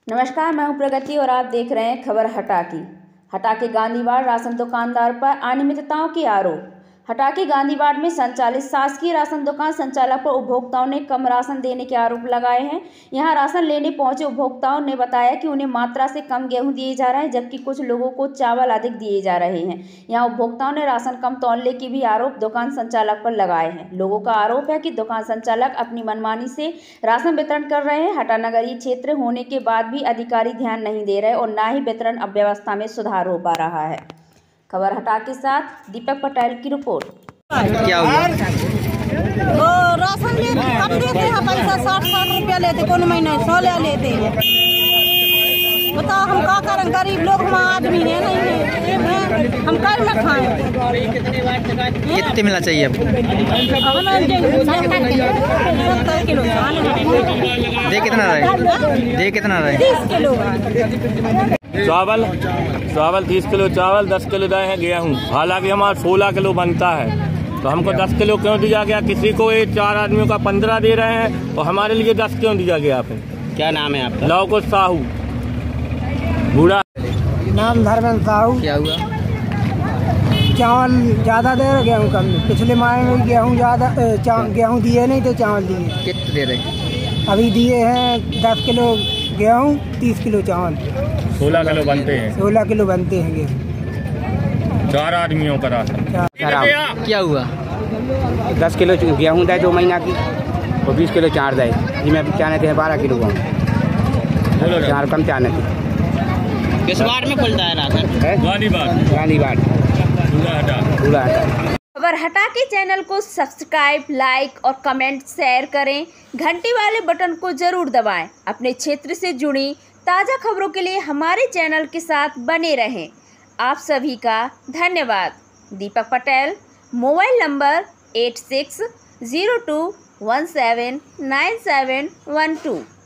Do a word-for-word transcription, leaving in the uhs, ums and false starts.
नमस्कार, मैं हूं प्रगति और आप देख रहे हैं खबर हटा की। हटा के गांधीवाड़ राशन दुकानदार पर अनियमितताओं के आरोप। हटा के गांधीवाड़ में संचालित शासकीय राशन दुकान संचालक पर उपभोक्ताओं ने कम राशन देने के आरोप लगाए हैं। यहां राशन लेने पहुंचे उपभोक्ताओं ने बताया कि उन्हें मात्रा से कम गेहूं दिए जा रहे हैं, जबकि कुछ लोगों को चावल अधिक दिए जा रहे हैं। यहां उपभोक्ताओं ने राशन कम तौलने के भी आरोप दुकान संचालक पर लगाए हैं। लोगों का आरोप है कि दुकान संचालक अपनी मनमानी से राशन वितरण कर रहे हैं। हटा नगरीय क्षेत्र होने के बाद भी अधिकारी ध्यान नहीं दे रहे और न ही वितरण अव्यवस्था में सुधार हो पा रहा है। खबर हटा के साथ दीपक पटेल की रिपोर्ट। क्या हुआ? वो राशन ले कम देते हैं, पैसा साठ साठ रुपया लेते, कौन महीने सौ ले लेते हैं। बताओ हम क्या करें, गरीब लोग हम आदमी है नहीं है, हम कर न खाएं। कितने मिलना चाहिए आपको? दे कितना रहे? दे कितना रहे? तीस किलो चावल चावल तीस किलो चावल, दस किलो दाएँ हैं गेहूँ। हालांकि हमारा सोलह किलो बनता है, तो हमको दस किलो क्यों दिया गया? किसी को ये चार आदमियों का पंद्रह दे रहे हैं और हमारे लिए दस क्यों दिया गया? फिर क्या नाम है आपका? लवकुश साहू बूढ़ा नाम धर्मेंद्र साहू। क्या हुआ? चावल ज़्यादा दे रहे, गेहूँ कम। पिछले माह में गेहूँ ज़्यादा गेहूँ दिए नहीं तो चावल दिए। कितने दे रहे? अभी दिए हैं दस किलो गेहूँ, तीस किलो चावल। सोलह किलो बनते हैं। सोलह किलो बनते हैं गेहूँ, चार आदमियों का राशन। क्या हुआ? दस किलो गेहूँ दे दो महीना की और बीस किलो चार दे। जिसमें चाहते हैं बारह किलो गेहूँ, चार कम चाहते थे। किस वार्ड में खुलता है राशन? गांधीवाड़ गांधीवाड़ पूरा हटा पूरा हटा। खबर हटा के चैनल को सब्सक्राइब, लाइक और कमेंट शेयर करें। घंटी वाले बटन को जरूर दबाएं। अपने क्षेत्र से जुड़ी ताज़ा खबरों के लिए हमारे चैनल के साथ बने रहें। आप सभी का धन्यवाद। Deepak Patel, mobile number eight six zero two one seven nine seven one to.